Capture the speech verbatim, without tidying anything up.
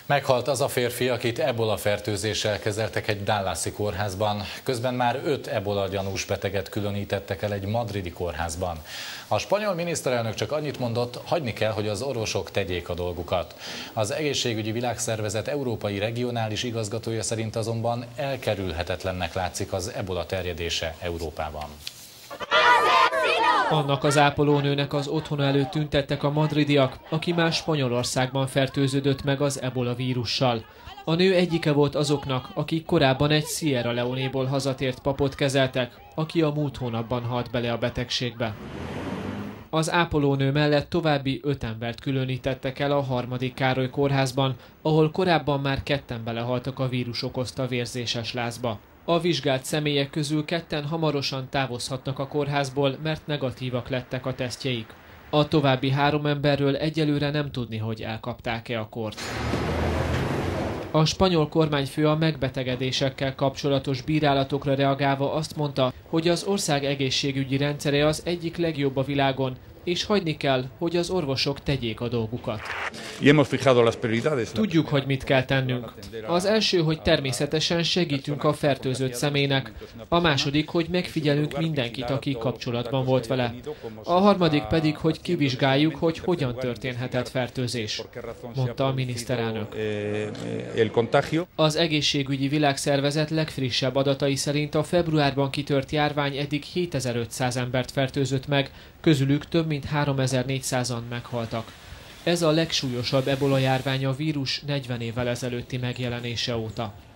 Meghalt az a férfi, akit ebola fertőzéssel kezeltek egy dallasi kórházban. Közben már öt ebola gyanús beteget különítettek el egy madridi kórházban. A spanyol miniszterelnök csak annyit mondott, hagyni kell, hogy az orvosok tegyék a dolgukat. Az Egészségügyi Világszervezet európai regionális igazgatója szerint azonban elkerülhetetlennek látszik az ebola terjedése Európában. Annak az ápolónőnek az otthona előtt tüntettek a madridiak, aki már Spanyolországban fertőződött meg az ebola vírussal. A nő egyike volt azoknak, akik korábban egy Sierra Leonéból hazatért papot kezeltek, aki a múlt hónapban halt bele a betegségbe. Az ápolónő mellett további öt embert különítettek el a harmadik Károly kórházban, ahol korábban már ketten belehaltak a vírus okozta vérzéses lázba. A vizsgált személyek közül ketten hamarosan távozhatnak a kórházból, mert negatívak lettek a tesztjeik. A további három emberről egyelőre nem tudni, hogy elkapták-e a kort. A spanyol kormányfő a megbetegedésekkel kapcsolatos bírálatokra reagálva azt mondta, hogy az ország egészségügyi rendszere az egyik legjobb a világon, és hagyni kell, hogy az orvosok tegyék a dolgukat. Tudjuk, hogy mit kell tennünk. Az első, hogy természetesen segítünk a fertőzött személynek. A második, hogy megfigyelünk mindenkit, aki kapcsolatban volt vele. A harmadik pedig, hogy kivizsgáljuk, hogy hogyan történhetett fertőzés, mondta a miniszterelnök. Az Egészségügyi Világszervezet legfrissebb adatai szerint a februárban kitört járvány eddig hétezer-ötszáz embert fertőzött meg, közülük több mint háromezer-négyszázan meghaltak. Ez a legsúlyosabb ebola járvány a vírus negyven évvel ezelőtti megjelenése óta.